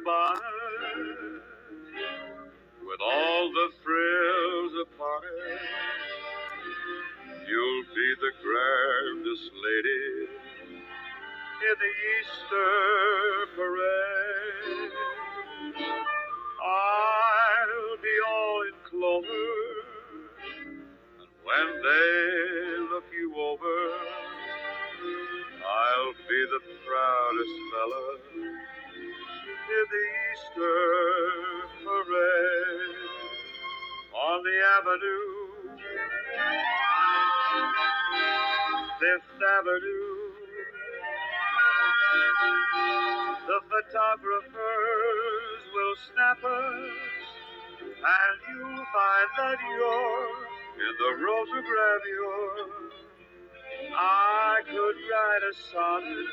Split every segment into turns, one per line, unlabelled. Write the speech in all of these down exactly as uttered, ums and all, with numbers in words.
bonnet with all the frills upon it. You'll be the grandest lady in the Easter parade. I'll be all in clover, and when they look you over, I'll be the proudest fella in the Easter parade. On the avenue, Fifth Avenue, the photographers will snap us, and you'll find that you're in the rotogravure. I could write a sonnet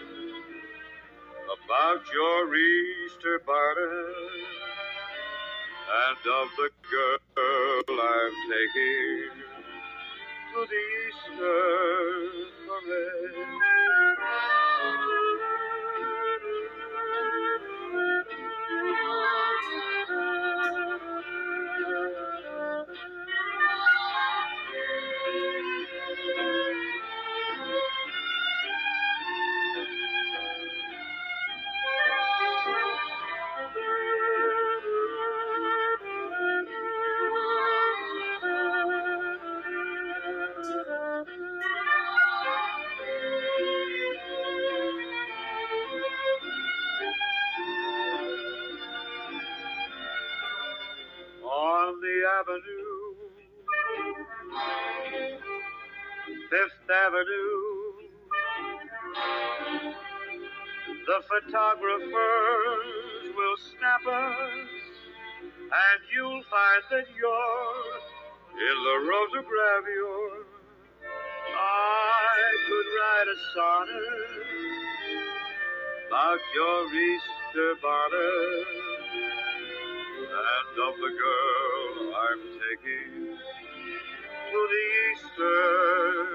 about your Easter bonnet and of the girl I'm taking to the Easter parade. On the avenue, Fifth Avenue, the photographers will snap us, and you'll find that you're in the rotogravure. I could write a sonnet about your Easter bonnet and of the girl I'm taking to the Easter